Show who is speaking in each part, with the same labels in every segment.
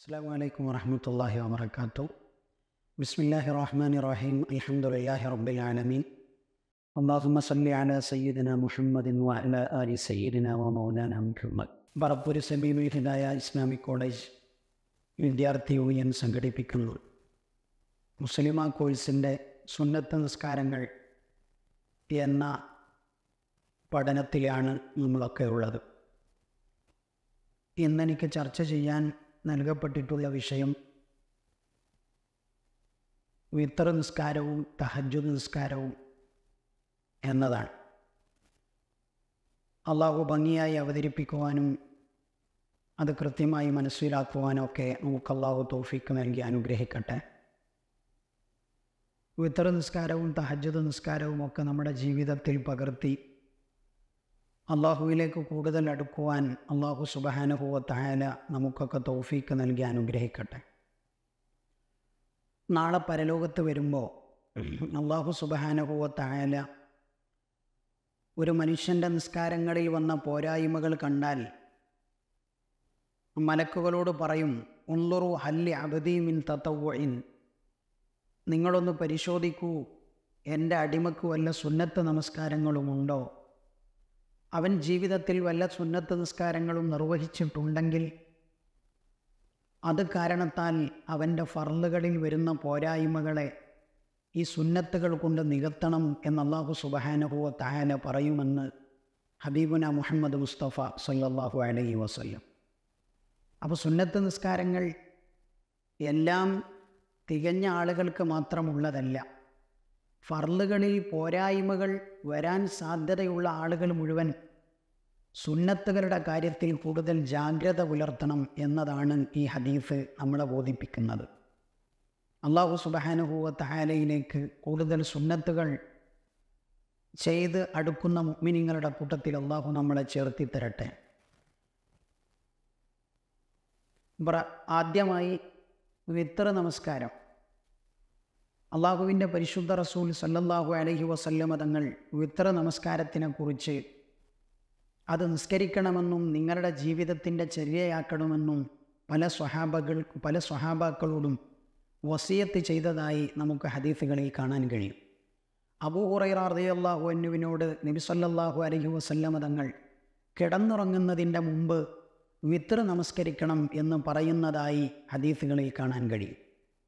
Speaker 1: السلام عليكم ورحمة الله وبركاته. بسم الله الرحمن الرحيم. الحمد لله رب العالمين. اللهم صل على سيدنا محمد وعلى آل سيدنا ومولانا محمد. പറപ്പൂർ സെമീമീഹിദായ Islamic college വിദ്യാർത്ഥി union സംഘടിപ്പിക്കുന്നു മുസ്ലിമ കോഴ്സിൻ്റെ സുന്നത്ത് നിസ്കാരങ്ങൾ എന്ന പഠനത്തിലാണ് നമ്മളൊക്കെ ഉള്ളത്. ഇന്നെനിക്ക് ചർച്ച ചെയ്യാൻ നൽകപ്പെട്ടിട്ടുള്ള വിഷയം വിത്തർ നിസ്കാരവും തഹജ്ജുദ് നിസ്കാരവും എന്നതാണ്. അള്ളാഹു ഭംഗിയായി അവതരിപ്പിക്കുവാനും അത് കൃത്യമായി മനസ്സിലാക്കുവാനും ഒക്കെ നമുക്ക് അള്ളാഹു തൗഫീക്ക് നൽകി അനുഗ്രഹിക്കട്ടെ. വിത്തർ നിസ്കാരവും തഹജ്ജുദ് നിസ്കാരവും ഒക്കെ നമ്മുടെ ജീവിതത്തിൽ പകർത്തി അള്ളാഹുവിലേക്ക് കൂടുതൽ അടുക്കുവാൻ അള്ളാഹു സുബ്ഹാനഹു വ തആല നമുക്കൊക്കെ തൗഫീക്ക് നൽകി അനുഗ്രഹിക്കട്ടെ. നാളെ പരലോകത്ത് വരുമ്പോൾ അള്ളാഹു സുബ്ഹാനഹു വ തആല ഒരു മനുഷ്യൻ്റെ നിസ്കാരങ്ങളിൽ വന്ന പോരായ്മകൾ കണ്ടാൽ മലക്കുകളോട് പറയും, ഉൻളുറു ഹല്ലി അബ്ദി മിൻ തതവ്വുഇൻ, നിങ്ങളൊന്ന് പരിശോധിക്കൂ, എൻ്റെ അടിമക്ക് വല്ല സുന്നത്ത് നമസ്കാരങ്ങളുമുണ്ടോ? അവൻ ജീവിതത്തിൽ വല്ല സുന്നത്ത് നിസ്കാരങ്ങളും നിർവഹിച്ചിട്ടുണ്ടെങ്കിൽ അത് കാരണത്താൽ അവൻ്റെ ഫർളുകളിൽ വരുന്ന പോരായ്മകളെ ഈ സുന്നത്തുകൾ കൊണ്ട് നികത്തണം എന്ന് അല്ലാഹു സുബ്ഹാനഹു വ തആല പറയുമെന്ന് ഹബീബുന മുഹമ്മദ് മുസ്തഫ സല്ലല്ലാഹു അലൈഹി വസല്ലം. അപ്പോൾ സുന്നത്ത് നിസ്കാരങ്ങൾ എല്ലാം തികഞ്ഞ ആളുകൾക്ക് മാത്രമുള്ളതല്ല. ഫർളുകളിൽ പോരായ്മകൾ വരാൻ സാധ്യതയുള്ള ആളുകൾ മുഴുവൻ സുന്നത്തുകളുടെ കാര്യത്തിൽ കൂടുതൽ ജാഗ്രത പുലർത്തണം എന്നതാണ് ഈ ഹദീസ് നമ്മളെ ബോധിപ്പിക്കുന്നത്. അല്ലാഹു സുബ്ഹാനഹു വ തആലയിലേക്ക് കൂടുതൽ സുന്നത്തുകൾ ചെയ്ത് അടുക്കുന്ന മുഅ്മിനീങ്ങളുടെ കൂട്ടത്തിൽ അല്ലാഹു നമ്മളെ ചേർത്തി തരട്ടെ. ആദ്യമായി വിത്തർ നമസ്കാരം. അള്ളാഹുവിൻ്റെ പരിശുദ്ധ റസൂൽ സല്ലല്ലാഹു അലൈഹി വസല്ലമ തങ്ങൾ വിത്തർ നമസ്കാരത്തിനെക്കുറിച്ച് അത് നിസ്കരിക്കണമെന്നും നിങ്ങളുടെ ജീവിതത്തിൻ്റെ ചര്യയാക്കണമെന്നും പല സ്വഹാബാക്കളോടും വസിയത്ത് ചെയ്തതായി നമുക്ക് ഹദീസുകളിൽ കാണാൻ കഴിയും. അബൂ ഹുറൈറ റളിയല്ലാഹു അൻഹുവിനോട് നബി സല്ലല്ലാഹു അലൈഹി വസല്ലമ തങ്ങൾ കിടന്നുറങ്ങുന്നതിൻ്റെ മുമ്പ് വിത്തർ നമസ്കരിക്കണം എന്ന് പറയുന്നതായി ഹദീസുകളിൽ കാണാൻ കഴിയും.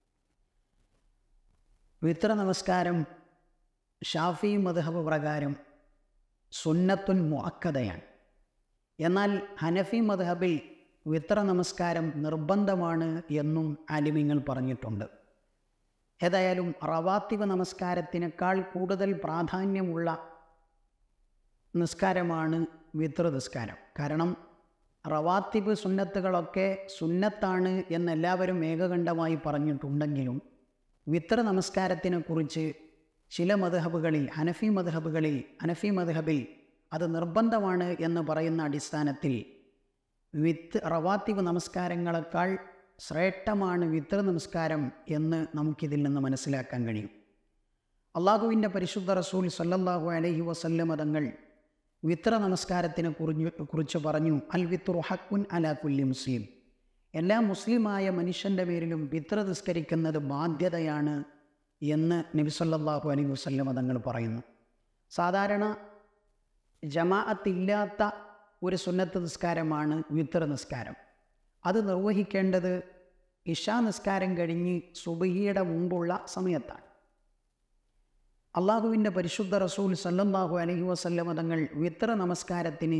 Speaker 1: വിത്തർ നമസ്കാരം ഷാഫി മദ്ഹബ് പ്രകാരം സുന്നത്തുൻ മുഅക്കദയാണ്. എന്നാൽ ഹനഫി മദ്ഹബിൽ വിത്തർ നമസ്കാരം നിർബന്ധമാണ് എന്നും ആലിമീങ്ങൾ പറഞ്ഞിട്ടുണ്ട്. ഏതായാലും റവാത്തിബ് നമസ്കാരത്തിനേക്കാൾ കൂടുതൽ പ്രാധാന്യമുള്ള നിസ്കാരമാണ് വിത്തർ നിസ്കാരം. കാരണം റവാത്തിബ് സുന്നത്തുകളൊക്കെ സുന്നത്താണ് എന്നെല്ലാവരും ഏകകണ്ഠമായി പറഞ്ഞിട്ടുണ്ടെങ്കിലും വിത്തർ നമസ്കാരത്തിനെക്കുറിച്ച് ചില മദ്ഹബുകളിൽ ഹനഫി മദ്ഹബിൽ അത് നിർബന്ധമാണ് എന്ന് പറയുന്ന അടിസ്ഥാനത്തിൽ റവാത്തിബ് നമസ്കാരങ്ങളെക്കാൾ ശ്രേഷ്ഠമാണ് വിത്തർ നമസ്കാരം എന്ന് നമുക്കിതിൽ നിന്ന് മനസ്സിലാക്കാൻ കഴിയും. അള്ളാഹുവിൻ്റെ പരിശുദ്ധ റസൂൽ സല്ലല്ലാഹു അലൈഹി വസല്ലമ തങ്ങൾ വിത്തർ നമസ്കാരത്തിനെ കുറിച്ച് പറഞ്ഞു, അൽ വിത്റു ഹഖ്ഉൻ അലാ കുല്ലി മുസ്ലിം, എല്ലാ മുസ്ലിമായ മനുഷ്യൻ്റെ പേരിലും വിത്തർ നിസ്കരിക്കുന്നത് ബാധ്യതയാണ് എന്ന് നബി സല്ലല്ലാഹു അലൈഹി വസല്ലമ തങ്ങൾ പറയുന്നു. സാധാരണ ജമാഅത്തില്ലാത്ത ഒരു സുന്നത്ത് നിസ്കാരമാണ് വിത്തർ നിസ്കാരം. അത് നിർവഹിക്കേണ്ടത് ഇശാ നിസ്കാരം കഴിഞ്ഞ് സുബ്ഹിയുടെ മുമ്പുള്ള സമയത്താണ്. അള്ളാഹുവിൻ്റെ പരിശുദ്ധ റസൂൽ സല്ലല്ലാഹു അലൈഹി വസല്ലമ തങ്ങൾ വിത്തർ നമസ്കാരത്തിന്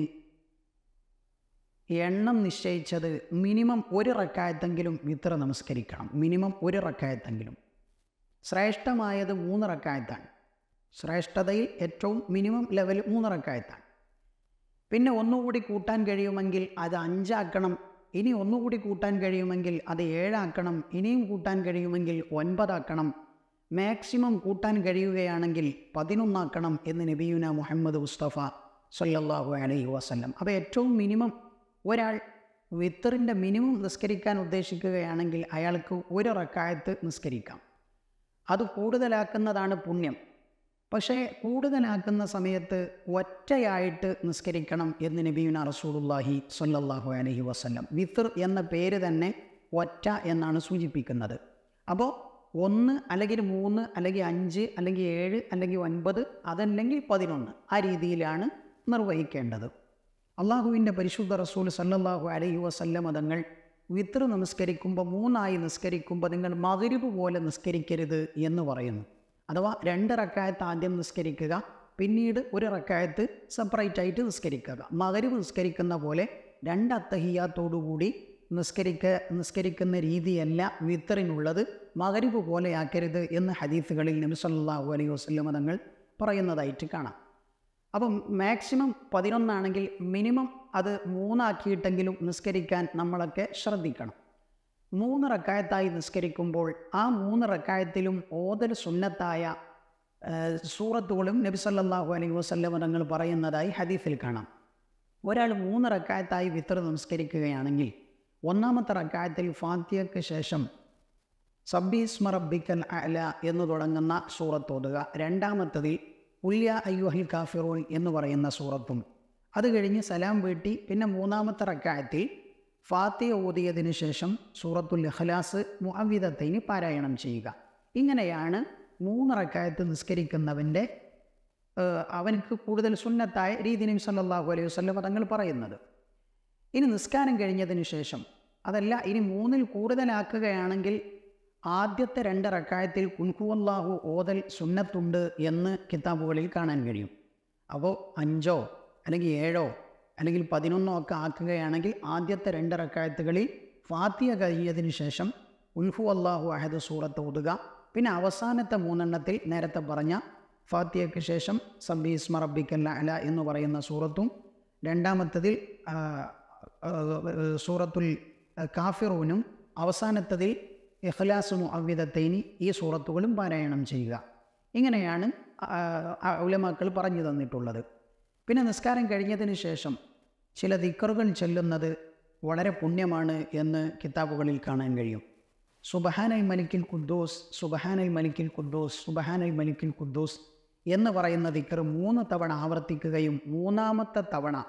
Speaker 1: എണ്ണം നിശ്ചയിച്ചത് മിനിമം ഒരു റക്അത്തെങ്കിലും വിത്തർ നമസ്കരിക്കണം. മിനിമം ഒരു റക്അത്തെങ്കിലും. ശ്രേഷ്ഠമായത് 3 റക്അത്താണ്. ശ്രേഷ്ഠതയിൽ ഏറ്റവും മിനിമം ലെവൽ 3 റക്അത്താണ്. പിന്നെ ഒന്നുകൂടി കൂട്ടാൻ കഴിയുമെങ്കിൽ അത് 5 ആക്കണം. ഇനി ഒന്നുകൂടി കൂട്ടാൻ കഴിയുമെങ്കിൽ അത് 7 ആക്കണം. ഇനിയും കൂട്ടാൻ കഴിയുമെങ്കിൽ 9 ആക്കണം. മാക്സിമം കൂട്ടാൻ കഴിയുകയാണെങ്കിൽ 11 ആക്കണം എന്ന് നബിയുന മുഹമ്മദ് മുസ്തഫ സല്ലല്ലാഹു അലൈഹി വസല്ലം. അപ്പോൾ ഏറ്റവും മിനിമം ഒരാൾ വിത്തറിൻ്റെ മിനിമം നിസ്കരിക്കാൻ ഉദ്ദേശിക്കുകയാണെങ്കിൽ അയാൾക്ക് 1 റക്അത്ത് നിസ്കരിക്കാം. അത് കൂടുതലാക്കുന്നതാണ് പുണ്യം. പക്ഷേ കൂടുതലാക്കുന്ന സമയത്ത് ഒറ്റയായിട്ട് നിസ്കരിക്കണം എന്ന് നബിയുന റസൂലുള്ളാഹി സ്വല്ലല്ലാഹു അലൈഹി വസല്ലം. വിത്ർ എന്ന പേര് തന്നെ ഒറ്റ എന്നാണ് സൂചിപ്പിക്കുന്നത്. അപ്പോൾ 1 അല്ലെങ്കിൽ 3 അല്ലെങ്കിൽ 5 അല്ലെങ്കിൽ 7 അല്ലെങ്കിൽ 9 അതല്ലെങ്കിൽ 11 ആ രീതിയിലാണ് നിർവഹിക്കേണ്ടത്. അള്ളാഹുവിൻ്റെ പരിശുദ്ധ റസൂൽ സല്ലല്ലാഹു അലൈഹി വസല്ലം തങ്ങൾ വിത്ർ നമസ്കരിക്കുമ്പോൾ 3 നിസ്കരിക്കുമ്പോൾ നിങ്ങൾ മഗ്രിബ് പോലെ നിസ്കരിക്കരുത് എന്ന് പറയുന്നു. അഥവാ 2 റക്അത്ത് ആദ്യം നിസ്കരിക്കുക, പിന്നീട് 1 റക്അത്ത് സെപ്പറേറ്റ് ആയിട്ട് നിസ്കരിക്കുക. മഗ്രിബ് നിസ്കരിക്കുന്ന പോലെ 2 അത്തഹിയ്യാത്തോടുകൂടി നിസ്കരിക്കുന്ന രീതിയല്ല വിത്തറിനുള്ളത്. മഗ്രിബ് പോലെയാക്കരുത് എന്ന് ഹദീസുകളിൽ നബി സല്ലല്ലാഹു അലൈഹി വസല്ലം തങ്ങൾ പറയുന്നതായിട്ട് കാണാം. അപ്പം മാക്സിമം 11 ആണെങ്കിൽ മിനിമം അത് 3 ആക്കിയിട്ടെങ്കിലും നിസ്കരിക്കാൻ നമ്മളൊക്കെ ശ്രദ്ധിക്കണം. 3 റക്അത്തായി നിസ്കരിക്കുമ്പോൾ ആ 3 റക്അത്തിലും ഓതൽ സുന്നത്തായ സൂറത്തുകളും നബി സല്ലല്ലാഹു അലൈഹി വസല്ലം തങ്ങൾ പറയുന്നതായി ഹദീസിൽ കാണാം. ഒരാൾ 3 റക്അത്തായി വിത്ർ നമസ്കരിക്കുകയാണെങ്കിൽ 1-ാമത്തെ റക്അത്തിൽ ഫാത്തിഹയ്ക്ക് ശേഷം സബ്ബിസ്മ റബ്ബിക്കൽ അഅല എന്ന് തുടങ്ങുന്ന സൂറത്ത് ഓതുക. 2-ാമത്തതിൽ ഖുൽ യാ അയ്യുഹൽ കാഫിറൂൻ എന്ന് പറയുന്ന സൂറത്തും, അത് കഴിഞ്ഞ് സലാം വീട്ടി പിന്നെ 3-ാമത്തെ റക്അത്തിൽ ഫാത്തിഹ ഓതിയതിനു ശേഷം സൂറത്തുൽ ഇഖ്ലാസ് മുഅവ്വിദത്തൈനി പാരായണം ചെയ്യുക. ഇങ്ങനെയാണ് 3 റക്അത്ത് നിസ്കരിക്കുന്നവൻ്റെ അവനക്ക് കൂടുതൽ സുന്നത്തായ രീതി നബി സല്ലല്ലാഹു അലൈഹി വസല്ലം തങ്ങൾ പറയുന്നത്. ഇനി നിസ്കാരം കഴിഞ്ഞതിന് ശേഷം അതല്ല, ഇനി 3-ൽ കൂടുതലാക്കുകയാണെങ്കിൽ ആദ്യത്തെ 2 റക്അത്തിൽ ഖുൽ ഹുവല്ലാഹു ഓതൽ സുന്നത്തുണ്ട് എന്ന് കിതാബുകളിൽ കാണാൻ കഴിയും. അപ്പോൾ 5 അല്ലെങ്കിൽ 7 അല്ലെങ്കിൽ 11 ഒക്കെ ആക്കുകയാണെങ്കിൽ ആദ്യത്തെ 2 റക്അത്തുകളിൽ ഫാത്തിഹ കഴിഞ്ഞതിന് ശേഷം ഖുൽ ഹുവല്ലാഹു അഹദ് സൂറത്ത് ഓതുക. പിന്നെ അവസാനത്തെ 3 നേരത്തെ പറഞ്ഞ ഫാത്തിഹയ്ക്ക് ശേഷം സബ്ബിസ്മ റബ്ബിക്കൽ അഅല എന്ന് പറയുന്ന സൂറത്തും, 2-ാമത്തതിൽ സൂറത്തുൽ കാഫിറൂനും, അവസാനത്തതിൽ ഇഖ്ലാസ് മുഅവ്വിദത്തൈനി ഈ സൂറത്തുകളും പാരായണം ചെയ്യുക. ഇങ്ങനെയാണ് ഉലമാക്കൾ പറഞ്ഞു തന്നിട്ടുള്ളത്. പിന്നെ നിസ്കാരം കഴിഞ്ഞതിന് ശേഷം ചില ദിക്റുകൾ ചൊല്ലുന്നത് വളരെ പുണ്യമാണ് എന്ന് കിതാബുകളിൽ കാണാൻ കഴിയും. സുബ്ഹാനൽ മലിക്കിൽ ഖുദ്ദൂസ്, സുബ്ഹാനൽ മലിക്കിൽ ഖുദ്ദൂസ്, സുബ്ഹാനൽ മലിക്കിൽ ഖുദ്ദൂസ് എന്ന് പറയുന്ന ദിക്ർ 3 തവണ ആവർത്തിക്കുകയും മൂന്നാമത്തെ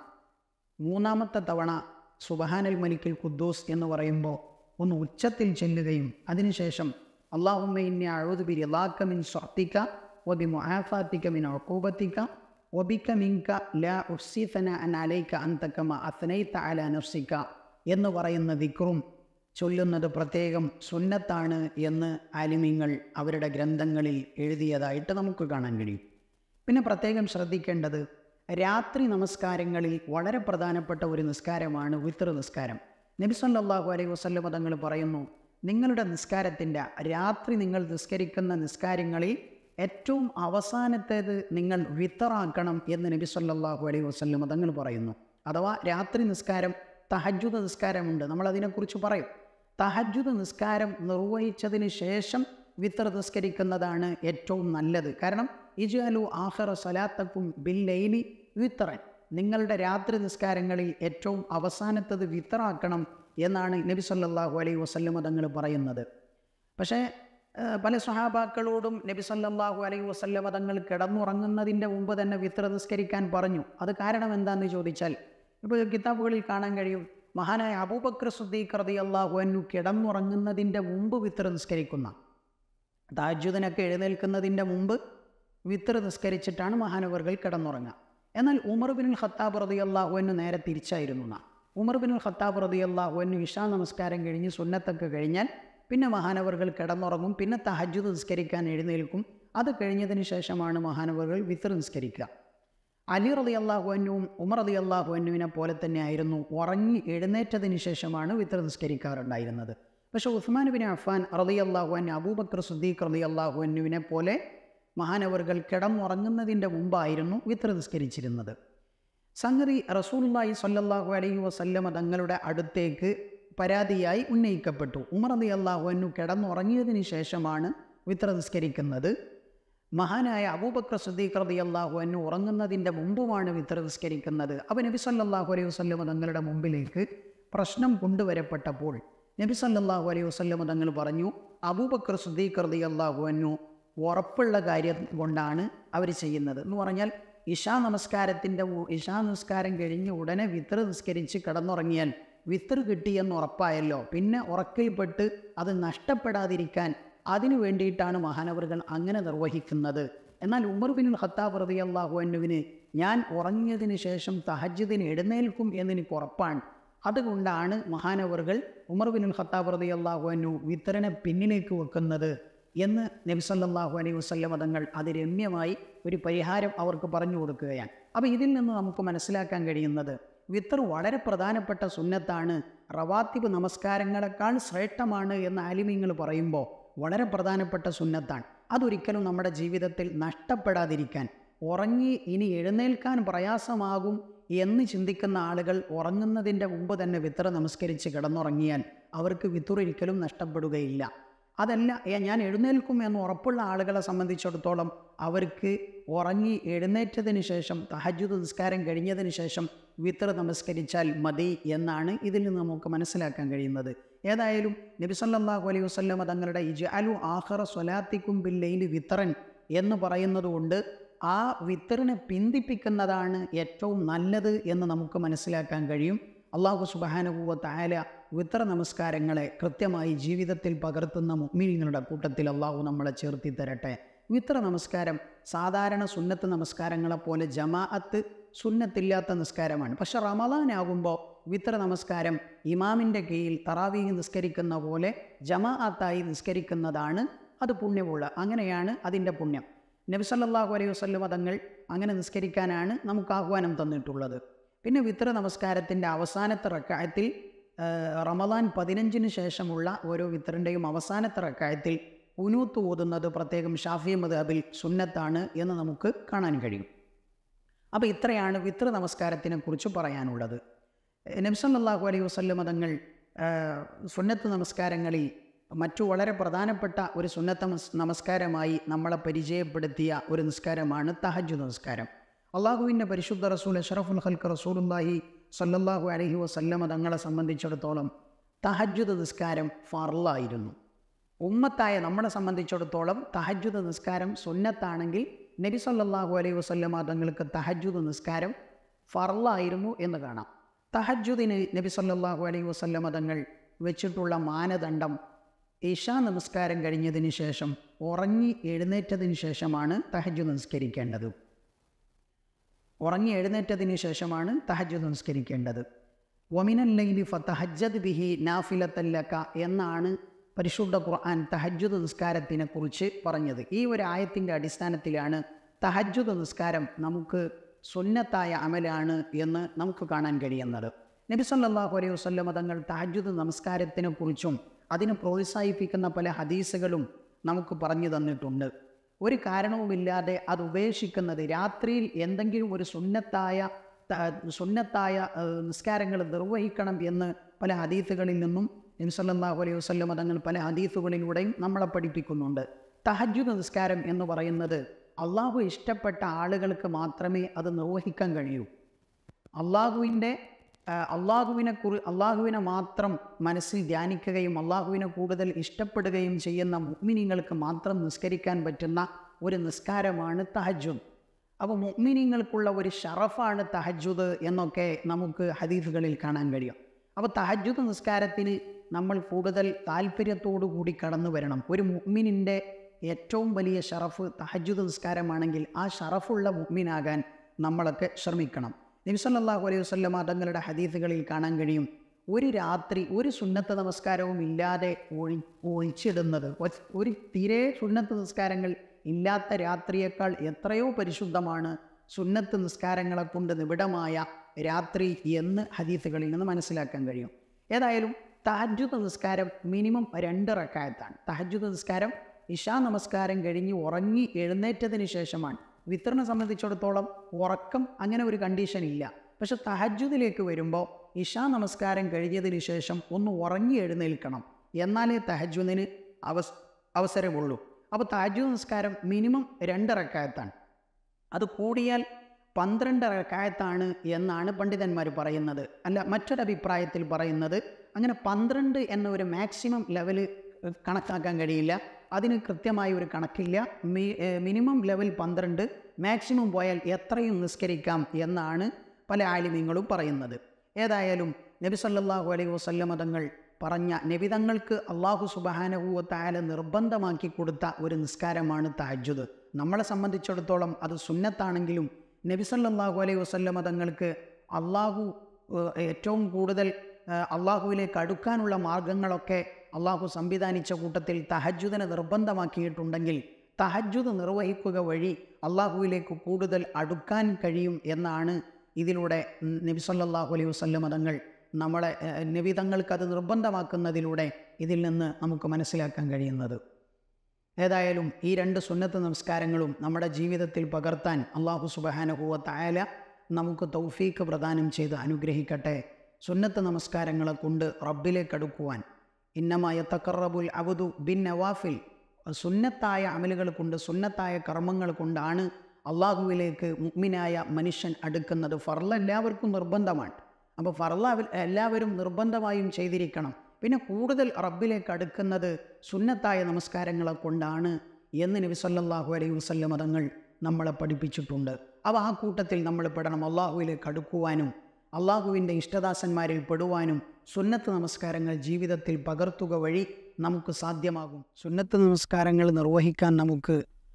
Speaker 1: തവണ സുബ്ഹാനൽ മലിക്കിൽ ഖുദ്ദൂസ് എന്ന് പറയുമ്പോൾ ഒന്ന് ഉച്ചത്തിൽ ചൊല്ലുകയും അതിനുശേഷം അല്ലാഹുമ്മ ഇന്നി അഊദു ബിറിളാക മിൻ ശഅതിക വബിമുആഫാതിക മിൻ ഉഖൂബതിക വബിക മിൻക ലാ ഉഹ്സി സനാഅൻ അലൈക അൻത കമാ അസ്നൈത അലാ നഫ്സിക എന്ന് പറയുന്ന ദിക്റും ചൊല്ലുന്നത് പ്രത്യേകം സുന്നത്താണ് എന്ന് ആലിമീങ്ങൾ അവരുടെ ഗ്രന്ഥങ്ങളിൽ എഴുതിയതായിട്ട് നമുക്ക് കാണാൻ കഴിയും. പിന്നെ പ്രത്യേകം ശ്രദ്ധിക്കേണ്ടത് രാത്രി നമസ്കാരങ്ങളിൽ വളരെ പ്രധാനപ്പെട്ട ഒരു നിസ്കാരമാണ് വിത്ർ നിസ്കാരം. നബി സല്ലല്ലാഹു അലൈഹി വസല്ലം തങ്ങൾ പറയുന്നു, നിങ്ങളുടെ നിസ്കാരത്തിൻ്റെ രാത്രി നിങ്ങൾ നിസ്കരിക്കുന്ന നിസ്കാരങ്ങളിൽ ഏറ്റവും അവസാനത്തേത് നിങ്ങൾ വിത്തറാക്കണം എന്ന് നബി സല്ലല്ലാഹു അലൈഹി വസല്ലം തങ്ങൾ പറയുന്നു. അഥവാ രാത്രി നിസ്കാരം തഹജ്ജുദ് നിസ്കാരമുണ്ട്, നമ്മളതിനെക്കുറിച്ച് പറയും. തഹജ്ജുദ് നിസ്കാരം നിർവഹിച്ചതിന് ശേഷം വിത്തർ നിസ്കരിക്കുന്നതാണ് ഏറ്റവും നല്ലത്. കാരണം ഇജ്അലു ആഖിറ സലാത്തക്കും ബിൽ ലൈലി വിത്തറൻ, നിങ്ങളുടെ രാത്രി നിസ്കാരങ്ങളിൽ ഏറ്റവും അവസാനത്തത് വിത്തറാക്കണം എന്നാണ് നബി സല്ലല്ലാഹു അലൈഹി വസല്ലം തങ്ങൾ പറയുന്നത്. പക്ഷേ പല സ്വഹാബാക്കളോടും നബി സല്ലല്ലാഹു അലൈഹി വസല്ലം തങ്ങൾ കിടന്നുറങ്ങുന്നതിൻ്റെ മുമ്പ് തന്നെ വിത്തർ നിസ്കരിക്കാൻ പറഞ്ഞു. അത് കാരണം എന്താണെന്ന് ചോദിച്ചാൽ ഇപ്പോൾ കിതാബുകളിൽ കാണാൻ കഴിയും, മഹാനായ അബൂബക്കർ സിദ്ദീഖ് റളിയല്ലാഹു അൻഹു കിടന്നുറങ്ങുന്നതിൻ്റെ മുമ്പ് വിത്തർ നിസ്കരിക്കുന്ന, തഹജ്ജുദിനൊക്കെ എഴുന്നേൽക്കുന്നതിൻ്റെ മുമ്പ് വിത്തർ നിസ്കരിച്ചിട്ടാണ് മഹാനവർകൾ കിടന്നുറങ്ങുക. എന്നാൽ ഉമർ ബിനുൽ ഖത്താബ് റളിയല്ലാഹു അൻഹു നേരെ തിരിച്ചായിരുന്നു. ഉമർ ബിനുൽ ഖത്താബ് റളിയല്ലാഹു അൻഹു ഇശാ നമസ്കാരം കഴിഞ്ഞ് സുന്നത്തൊക്കെ കഴിഞ്ഞാൽ പിന്നെ മഹാനവർകൾ കിടന്നുറങ്ങും, പിന്നെ തഹജ്ജുദ് നിസ്കരിക്കാൻ എഴുന്നേൽക്കും. അത് കഴിഞ്ഞതിന് ശേഷമാണ് മഹാനവർകൾ വിത്തർ നിസ്കരിക്കുക. അലി റളിയല്ലാഹു അൻഹുവും ഉമർ റളിയല്ലാഹു അൻഹുവിനെ പോലെ തന്നെ ആയിരുന്നു, ഉറങ്ങി എഴുന്നേറ്റതിന് ശേഷമാണ് വിത്തർ നിസ്കരിക്കാറുണ്ടായിരുന്നത്. പക്ഷേ ഉസ്മാൻ ബിൻ അഫ്ഫാൻ റളിയല്ലാഹു അൻഹു അബൂബക്കർ സിദ്ദീഖ് റളിയല്ലാഹു അൻഹുവിനെ പോലെ മഹാനവർകൾ കിടന്നുറങ്ങുന്നതിൻ്റെ മുമ്പായിരുന്നു വിത്തർ നിസ്കരിച്ചിരുന്നത്. സംഗതി റസൂലുള്ളാഹി സ്വല്ലല്ലാഹു അലൈഹി വസല്ലം തങ്ങളുടെ അടുത്തേക്ക് പരാതിയായി ഉന്നയിക്കപ്പെട്ടു. ഉമർ റളിയല്ലാഹു അൻഹു കിടന്നുറങ്ങിയതിന് ശേഷമാണ് വിത്തർ നിസ്കരിക്കുന്നത്, മഹാനായ അബൂബക്കർ സിദ്ദീഖ് റളിയല്ലാഹു അൻഹു ഉറങ്ങുന്നതിൻ്റെ മുമ്പുമാണ് വിത്തർ നിസ്കരിക്കുന്നത്. അപ്പോൾ നബി സല്ലല്ലാഹു അലൈഹി വസല്ലം തങ്ങളുടെ മുമ്പിലേക്ക് പ്രശ്നം കൊണ്ടുവരപ്പെട്ടപ്പോൾ നബി സല്ലല്ലാഹു അലൈഹി വസല്ലം തങ്ങൾ പറഞ്ഞു, അബൂബക്കർ സിദ്ദീഖ് റളിയല്ലാഹു അൻഹു ഉറപ്പുള്ള കാര്യം കൊണ്ടാണ് അവർ ചെയ്യുന്നത് എന്ന് പറഞ്ഞാൽ, ഇശാ നമസ്കാരം കഴിഞ്ഞ് ഉടനെ വിത്തർ നിസ്കരിച്ച് കിടന്നുറങ്ങിയാൽ വിത്തർ കിട്ടിയെന്ന് ഉറപ്പായല്ലോ, പിന്നെ ഉറക്കിൽപ്പെട്ട് അത് നഷ്ടപ്പെടാതിരിക്കാൻ അതിനു വേണ്ടിയിട്ടാണ് മഹാനവറുകൾ അങ്ങനെ നിർവഹിക്കുന്നത്. എന്നാൽ ഉമർ ബിൻ ഖത്താബ് റളിയല്ലാഹു അൻഹുവിന് ഞാൻ ഉറങ്ങിയതിന് ശേഷം തഹജ്ജുദിന് എഴുന്നേൽക്കും എന്നെനിക്ക് ഉറപ്പാണ്. അതുകൊണ്ടാണ് മഹാനവറുകൾ ഉമർ ബിൻ ഖത്താബ് റളിയല്ലാഹു അൻഹു വിത്തറിനെ പിന്നിലേക്ക് വെക്കുന്നത് എന്ന് നബി സല്ലല്ലാഹു അലൈഹി വസല്ലം തങ്ങൾ അത് രമ്യമായി ഒരു പരിഹാരം അവർക്ക് പറഞ്ഞു കൊടുക്കുകയാണ്. അപ്പോൾ ഇതിൽ നിന്ന് നമുക്ക് മനസ്സിലാക്കാൻ കഴിയുന്നത് വിത്തർ വളരെ പ്രധാനപ്പെട്ട സുന്നത്താണ്, റവാത്തിബ് നമസ്കാരങ്ങളെക്കാൾ ശ്രേഷ്ഠമാണ് എന്ന് ആലിമീങ്ങൾ പറയുമ്പോൾ വളരെ പ്രധാനപ്പെട്ട സുന്നത്താണ്. അതൊരിക്കലും നമ്മുടെ ജീവിതത്തിൽ നഷ്ടപ്പെടാതിരിക്കാൻ, ഉറങ്ങി ഇനി എഴുന്നേൽക്കാൻ പ്രയാസമാകും എന്ന് ചിന്തിക്കുന്ന ആളുകൾ ഉറങ്ങുന്നതിൻ്റെ മുമ്പ് തന്നെ വിത്തർ നമസ്കരിച്ച് കിടന്നുറങ്ങിയാൽ അവർക്ക് വിത്തർ ഒരിക്കലും നഷ്ടപ്പെടുകയില്ല. അതല്ല ഞാൻ എഴുന്നേൽക്കും എന്ന് ഉറപ്പുള്ള ആളുകളെ സംബന്ധിച്ചിടത്തോളം അവർക്ക് ഉറങ്ങി എഴുന്നേറ്റതിന് ശേഷം തഹജ്ജുദ് നിസ്കാരം കഴിഞ്ഞതിന് ശേഷം വിത്തർ നമസ്കരിച്ചാൽ മതി എന്നാണ് ഇതിൽ നിന്ന് നമുക്ക് മനസ്സിലാക്കാൻ കഴിയുന്നത്. ഏതായാലും നബി സല്ലല്ലാഹു അലൈഹി വസല്ലം തങ്ങളുടെ ഇജ്അലു ആഖിറ സ്വലാത്തിക്കും ബില്ലൈലി വിത്തറൻ എന്ന് പറയുന്നത് കൊണ്ട് ആ വിത്തറിനെ പിന്തിപ്പിക്കുന്നതാണ് ഏറ്റവും നല്ലത് എന്ന് നമുക്ക് മനസ്സിലാക്കാൻ കഴിയും. അല്ലാഹു സുബ്ഹാനഹു വ തആല വിത്തർ നമസ്കാരങ്ങളെ കൃത്യമായി ജീവിതത്തിൽ പകർത്തുന്ന മുഅ്മിനീങ്ങളുടെ കൂട്ടത്തിൽ അല്ലാഹു നമ്മളെ ചേർത്തി തരട്ടെ. വിത്തർ നമസ്കാരം സാധാരണ സുന്നത്ത് നമസ്കാരങ്ങളെപ്പോലെ ജമാഅത്ത് സുന്നത്തില്ലാത്ത നിസ്കാരമാണ്. പക്ഷെ റമളാനാകുമ്പോൾ വിത്തർ നമസ്കാരം ഇമാമിൻ്റെ കീഴിൽ തറാവീഹ് നിസ്കരിക്കുന്ന പോലെ ജമാഅത്തായി നിസ്കരിക്കുന്നതാണ് അത് പുണ്യമുള്ള. അങ്ങനെയാണ് അതിൻ്റെ പുണ്യം. നബി സല്ലല്ലാഹു അലൈഹി വസല്ലം തങ്ങൾ അങ്ങനെ നിസ്കരിക്കാനാണ് നമുക്ക് ആഹ്വാനം തന്നിട്ടുള്ളത്. പിന്നെ വിത്തർ നമസ്കാരത്തിൻ്റെ അവസാനത്തെ റക്അത്തിൽ റമളാൻ 15 ശേഷമുള്ള ഓരോ വിത്തറിൻ്റെയും അവസാനത്തെ റക്അത്തിൽ ഖുനൂത്ത് ഓതുന്നത് പ്രത്യേകം ഷാഫി മദ്ഹബിൽ സുന്നത്താണ് എന്ന് നമുക്ക് കാണാൻ കഴിയും. അപ്പോൾ ഇത്രയാണ് വിത്തർ നമസ്കാരത്തിനെ കുറിച്ച് പറയാനുള്ളത്. നബി സല്ലല്ലാഹു അലൈഹി വസല്ലം തങ്ങൾ സുന്നത്ത് നമസ്കാരങ്ങളിൽ മറ്റു വളരെ പ്രധാനപ്പെട്ട ഒരു സുന്നത്ത് നമസ്കാരമായി നമ്മളെ പരിചയപ്പെടുത്തിയ ഒരു നിസ്കാരമാണ് തഹജ്ജുദ് നിസ്കാരം. അള്ളാഹുവിൻ്റെ പരിശുദ്ധ റസൂൽ അഷ്റഫുൽ ഖൽഖ് റസൂലുള്ളാഹി സ്വല്ലല്ലാഹു അലൈഹി വസല്ലം തങ്ങളെ സംബന്ധിച്ചിടത്തോളം തഹജ്ജുദ് നിസ്കാരം ഫർളായിരുന്നു. ഉമ്മത്തായ നമ്മളെ സംബന്ധിച്ചിടത്തോളം തഹജ്ജുദ് നിസ്കാരം സുന്നത്താണെങ്കിൽ നബി സല്ലല്ലാഹു അലൈഹി വസല്ലം തങ്ങൾക്ക് തഹജ്ജുദ് നിസ്കാരം ഫർളായിരുന്നു എന്ന് കാണാം. തഹജ്ജുദിന് നബി സല്ലല്ലാഹു അലൈഹി വസല്ലം തങ്ങൾ വെച്ചിട്ടുള്ള മാനദണ്ഡം ഇശാ നമസ്കാരം കഴിഞ്ഞതിന് ശേഷം ഉറങ്ങി എഴുന്നേറ്റതിന് ശേഷമാണ് തഹജ്ജുദ് നിസ്കരിക്കേണ്ടത്. ഉറങ്ങി എഴുന്നേറ്റതിന് ശേഷമാണ് തഹജ്ജുദ് നിസ്കരിക്കേണ്ടത്. വമിനൽ ലൈലി ഫതഹജ്ജദ് ബിഹി നാഫിലത്തൻ ലക എന്നാണ് പരിശുദ്ധ ഖുർആൻ തഹജ്ജുദ് നിസ്കാരത്തിനെ കുറിച്ച് പറഞ്ഞത്. ഈ ഒരു ആയത്തിൻ്റെ അടിസ്ഥാനത്തിലാണ് തഹജ്ജുദ് നിസ്കാരം നമുക്ക് സുന്നത്തായ അമലാണ് എന്ന് നമുക്ക് കാണാൻ കഴിയുന്നത്. നബി സല്ലല്ലാഹു അലൈഹി വസല്ലം തങ്ങൾ തഹജ്ജുദ് നമസ്കാരത്തിനെ കുറിച്ചും അതിനെ പ്രോത്സാഹിപ്പിക്കുന്ന പല ഹദീസുകളും നമുക്ക് പറഞ്ഞു തന്നിട്ടുണ്ട്. ഒരു കാരണവുമില്ലാതെ അത് ഉപേക്ഷിക്കുന്നത്, രാത്രിയിൽ എന്തെങ്കിലും ഒരു സുന്നത്തായ നിസ്കാരങ്ങൾ നിർവഹിക്കണം എന്ന് പല ഹദീസുകളിൽ നിന്നും നബി സല്ലല്ലാഹു അലൈഹി വസല്ലം തങ്ങൾ പല ഹദീസുകളിലൂടെയും നമ്മളെ പഠിപ്പിക്കുന്നുണ്ട്. തഹജ്ജുദ് നിസ്കാരം എന്ന് പറയുന്നത് അള്ളാഹു ഇഷ്ടപ്പെട്ട ആളുകൾക്ക് മാത്രമേ അത് നിർവഹിക്കാൻ കഴിയൂ. അള്ളാഹുവിനെ മാത്രം മനസ്സിൽ ധ്യാനിക്കുകയും അള്ളാഹുവിനെ കൂടുതൽ ഇഷ്ടപ്പെടുകയും ചെയ്യുന്ന മുഅ്മിനീങ്ങൾക്ക് മാത്രം നിസ്കരിക്കാൻ പറ്റുന്ന ഒരു നിസ്കാരമാണ് തഹജ്ജുദ്. അപ്പോൾ മുഅ്മിനീങ്ങൾക്കുള്ള ഒരു ഷറഫാണ് തഹജ്ജുദ് എന്നൊക്കെ നമുക്ക് ഹദീസുകളിൽ കാണാൻ കഴിയും. അപ്പോൾ തഹജ്ജുദ് നിസ്കാരത്തിന് നമ്മൾ കൂടുതൽ താല്പര്യത്തോടു കൂടി കടന്നു വരണം. ഒരു മുഅ്മിനിൻ്റെ ഏറ്റവും വലിയ ഷറഫ് തഹജ്ജുദ് നിസ്കാരമാണെങ്കിൽ ആ ഷറഫുള്ള മുഅ്മിനാകാൻ നമ്മളൊക്കെ ശ്രമിക്കണം. നബി സല്ലല്ലാഹു അലൈഹി വസല്ലം തങ്ങളുടെ ഹദീസുകളിൽ കാണാൻ കഴിയും, ഒരു രാത്രി ഒരു സുന്നത്ത് നമസ്കാരവും ഇല്ലാതെ ഒഴിച്ചിടുന്നത്, ഒരു തീരെ സുന്നത്ത് നിസ്കാരങ്ങൾ ഇല്ലാത്ത രാത്രിയേക്കാൾ എത്രയോ പരിശുദ്ധമാണ് സുന്നത്ത് നിസ്കാരങ്ങളെ കൊണ്ട് നിബിഡമായ രാത്രി എന്ന് ഹദീസുകളിൽ നിന്ന് മനസ്സിലാക്കാൻ കഴിയും. ഏതായാലും തഹജ്ജുദ് നിസ്കാരം മിനിമം 2 റക്അത്താണ്. തഹജ്ജുദ് നിസ്കാരം ഇശാ നമസ്കാരം കഴിഞ്ഞ് ഉറങ്ങി എഴുന്നേറ്റതിന് ശേഷമാണ്. വിത്തറിനെ സംബന്ധിച്ചിടത്തോളം ഉറക്കം അങ്ങനെ ഒരു കണ്ടീഷൻ ഇല്ല. പക്ഷെ തഹജ്ജുദിലേക്ക് വരുമ്പോൾ ഇശാ നമസ്കാരം കഴിഞ്ഞതിന് ശേഷം ഒന്ന് ഉറങ്ങി എഴുന്നേൽക്കണം, എന്നാലേ തഹജ്ജുദിന് അവസരമുള്ളൂ. അപ്പോൾ തഹജ്ജുദ് നിസ്കാരം മിനിമം 2 റക്അത്താണ്. അത് കൂടിയാൽ 12 റക്അത്താണ് എന്നാണ് പണ്ഡിതന്മാർ പറയുന്നത്. അല്ല, മറ്റൊരഭിപ്രായത്തിൽ പറയുന്നത് അങ്ങനെ 12 എന്ന ഒരു മാക്സിമം ലെവൽ കണക്കാക്കാൻ കഴിയില്ല. അതിന് കൃത്യമായ ഒരു കണക്കില്ല. മിനിമം ലെവൽ 12, മാക്സിമം പോയാൽ എത്രയും നിസ്കരിക്കാം എന്നാണ് പല ആലിമീങ്ങളും പറയുന്നത്. ഏതായാലും നബി സല്ലല്ലാഹു അലൈഹി വസല്ലമ തങ്ങൾ പറഞ്ഞ നബിതങ്ങൾക്ക് അള്ളാഹു സുബ്ഹാനഹു വ തആല നിർബന്ധമാക്കി കൊടുത്ത ഒരു നിസ്കാരമാണ് തഹജ്ജുദ്. നമ്മളെ സംബന്ധിച്ചിടത്തോളം അത് സുന്നത്താണെങ്കിലും നബി സല്ലല്ലാഹു അലൈഹി വസല്ലമ തങ്ങൾക്ക് അള്ളാഹു ഏറ്റവും കൂടുതൽ അള്ളാഹുവിലേക്ക് അടുക്കാനുള്ള മാർഗങ്ങളൊക്കെ അള്ളാഹു സംവിധാനിച്ച കൂട്ടത്തിൽ തഹജ്ജുദിനെ നിർബന്ധമാക്കിയിട്ടുണ്ടെങ്കിൽ തഹജ്ജുദ് നിർവഹിക്കുക വഴി അള്ളാഹുവിലേക്ക് കൂടുതൽ അടുക്കാൻ കഴിയും എന്നാണ് ഇതിലൂടെ നബി സല്ലല്ലാഹു അലൈഹി വസല്ലമ തങ്ങൾ നമ്മളെ നബി തങ്ങൾക്കത് നിർബന്ധമാക്കുന്നതിലൂടെ ഇതിൽ നിന്ന് നമുക്ക് മനസ്സിലാക്കാൻ കഴിയുന്നത്. ഏതായാലും ഈ 2 സുന്നത്ത് നമസ്കാരങ്ങളും നമ്മുടെ ജീവിതത്തിൽ പകർത്താൻ അള്ളാഹു സുബ്ഹാനഹു വ തആല നമുക്ക് തൗഫീക്ക് പ്രദാനം ചെയ്ത് അനുഗ്രഹിക്കട്ടെ. സുന്നത്ത് നമസ്കാരങ്ങളെ കൊണ്ട് റബ്ബിലേക്ക് അടുക്കുവാൻ ഇന്നമാ യതഖറബുൽ അബ്ദു ബിൻ നവാഫിൽ, സുന്നത്തായ അമലുകൾ കൊണ്ട് സുന്നത്തായ കർമ്മങ്ങൾ കൊണ്ടാണ് അള്ളാഹുവിലേക്ക് മുഅ്മിനായ മനുഷ്യൻ അടുക്കുന്നത്. ഫർള് എല്ലാവർക്കും നിർബന്ധമാണ്. അപ്പോൾ ഫർള് എല്ലാവരും നിർബന്ധമായും ചെയ്തിരിക്കണം. പിന്നെ കൂടുതൽ റബ്ബിലേക്ക് അടുക്കുന്നത് സുന്നത്തായ നമസ്കാരങ്ങളെ കൊണ്ടാണ് എന്ന് നബി സല്ലല്ലാഹു അലൈഹി വസല്ലമ തങ്ങൾ നമ്മളെ പഠിപ്പിച്ചിട്ടുണ്ട്. അപ്പോൾ ആ കൂട്ടത്തിൽ നമ്മൾ പെടണം. അള്ളാഹുവിലേക്ക് അടുക്കുവാനും അള്ളാഹുവിൻ്റെ ഇഷ്ടദാസന്മാരിൽ പെടുവാനും സുന്നത്ത് നമസ്കാരങ്ങൾ ജീവിതത്തിൽ പകർത്തുക വഴി നമുക്ക് സാധ്യമാകും. സുന്നത്ത് നമസ്കാരങ്ങൾ നിർവഹിക്കാൻ നമുക്ക്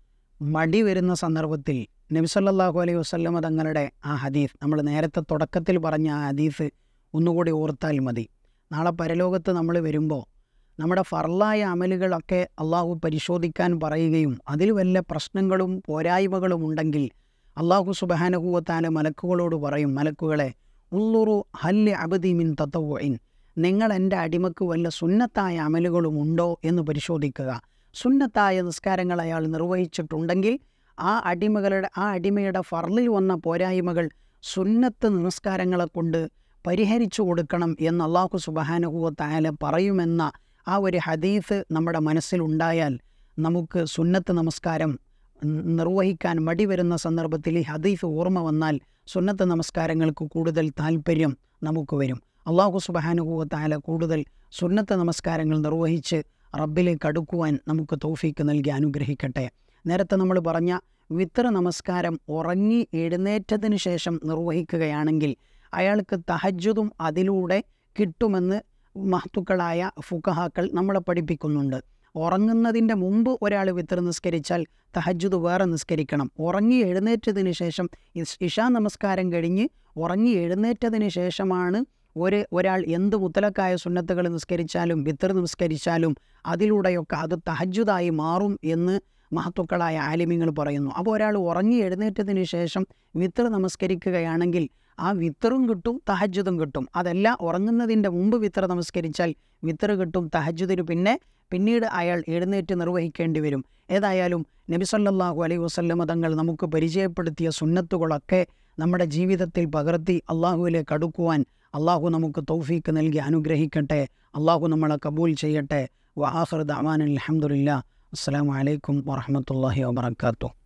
Speaker 1: മടി വരുന്ന സന്ദർഭത്തിൽ നബി സല്ലല്ലാഹു അലൈഹി വസല്ലമ തങ്ങളുടെ ആ ഹദീസ്, നമ്മൾ നേരത്തെ തുടക്കത്തിൽ പറഞ്ഞ ആ ഹദീസ് ഒന്നുകൂടി ഓർത്താൽ മതി. നാളെ പരലോകത്ത് നമ്മൾ വരുമ്പോൾ നമ്മുടെ ഫർളായ അമലുകളൊക്കെ അള്ളാഹു പരിശോധിക്കാൻ പറയുകയും അതിൽ വല്ല പ്രശ്നങ്ങളും പോരായ്മകളും ഉണ്ടെങ്കിൽ അള്ളാഹു സുബ്ഹാനഹു വ തആല മലക്കുകളോട് പറയും, മലക്കുകളെ ഉള്ളുറു ഹല്ലി അബ്ദി മിൻ തതവ്വുഇൻ, നിങ്ങൾ എൻ്റെ അടിമക്ക് വല്ല സുന്നത്തായ അമലുകളും ഉണ്ടോ എന്ന് പരിശോധിക്കുക. സുന്നത്തായ നിസ്കാരങ്ങൾ അയാൾ നിർവഹിച്ചിട്ടുണ്ടെങ്കിൽ ആ അടിമയുടെ ഫർളിൽ വന്ന പോരായ്മകൾ സുന്നത്ത് നമസ്കാരങ്ങളെ കൊണ്ട് പരിഹരിച്ചു കൊടുക്കണം എന്ന് അള്ളാഹു സുബ്ഹാനഹു വ തആല പറയുമെന്ന ആ ഒരു ഹദീസ് നമ്മുടെ മനസ്സിലുണ്ടായാൽ നമുക്ക് സുന്നത്ത് നമസ്കാരം നിർവഹിക്കാൻ മടി വരുന്ന സന്ദർഭത്തിൽ ഈ ഹദീസ് ഓർമ്മ വന്നാൽ സുന്നത്ത് നമസ്കാരങ്ങൾക്ക് കൂടുതൽ താല്പര്യം നമുക്ക് വരും. അള്ളാഹു സുബ്ഹാനഹു വ തആല കൂടുതൽ സുന്നത്ത് നമസ്കാരങ്ങൾ നിർവഹിച്ച് റബ്ബിലേക്ക് അടുക്കുവാൻ നമുക്ക് തൗഫീക്ക് നൽകി അനുഗ്രഹിക്കട്ടെ. നേരത്തെ നമ്മൾ പറഞ്ഞ വിത്ർ നമസ്കാരം ഉറങ്ങി എഴുന്നേറ്റതിന് ശേഷം നിർവഹിക്കുകയാണെങ്കിൽ അയാൾക്ക് തഹജ്ജുദും അതിലൂടെ കിട്ടുമെന്ന് മഹത്തുക്കളായ ഫുഖഹാക്കൾ നമ്മളെ പഠിപ്പിക്കുന്നുണ്ട്. ഉറങ്ങുന്നതിൻ്റെ മുമ്പ് ഒരാൾ വിത്ർ നിസ്കരിച്ചാൽ തഹജ്ജുദ് വേറെ നിസ്കരിക്കണം. ഉറങ്ങി എഴുന്നേറ്റതിന് ശേഷം ഇശാ നമസ്കാരം കഴിഞ്ഞ് ഉറങ്ങി എഴുന്നേറ്റതിന് ശേഷമാണ് ഒരാൾ എന്ത് മുത്തലക്കായ സുന്നത്തുകൾ നിസ്കരിച്ചാലും വിത്ർ നിസ്കരിച്ചാലും അതിലൂടെയൊക്കെ അത് തഹജ്ജുദായി മാറും എന്ന് മഹത്തുക്കളായ ആലിമീങ്ങൾ പറയുന്നു. അപ്പോൾ ഒരാൾ ഉറങ്ങി എഴുന്നേറ്റതിന് ശേഷം വിത്ർ നമസ്കരിക്കുകയാണെങ്കിൽ ആ വിത്തറും കിട്ടും തഹജ്ജുദും കിട്ടും. അതല്ല, ഉറങ്ങുന്നതിൻ്റെ മുമ്പ് വിത്ർ നമസ്കരിച്ചാൽ വിത്തർ കിട്ടും, തഹജ്ജുദിന് പിന്നീട് അയാൾ എഴുന്നേറ്റ് നിർവഹിക്കേണ്ടി വരും. ഏതായാലും നബി സല്ലല്ലാഹു അലൈഹി വസല്ലമ തങ്ങൾ നമുക്ക് പരിചയപ്പെടുത്തിയ സുന്നത്തുകളൊക്കെ നമ്മുടെ ജീവിതത്തിൽ പകർത്തി അള്ളാഹുവിലേക്ക് അടുക്കുവാൻ അള്ളാഹു നമുക്ക് തൗഫീക്ക് നൽകി അനുഗ്രഹിക്കട്ടെ. അള്ളാഹു നമ്മളെ കബൂൽ ചെയ്യട്ടെ. വആഖിറു ദഅ്വാനാ അൽഹംദുലില്ലാഹ്. അസ്സലാമു അലൈക്കും വറഹ്മത്തുള്ളാഹി വബറകാതുഹു.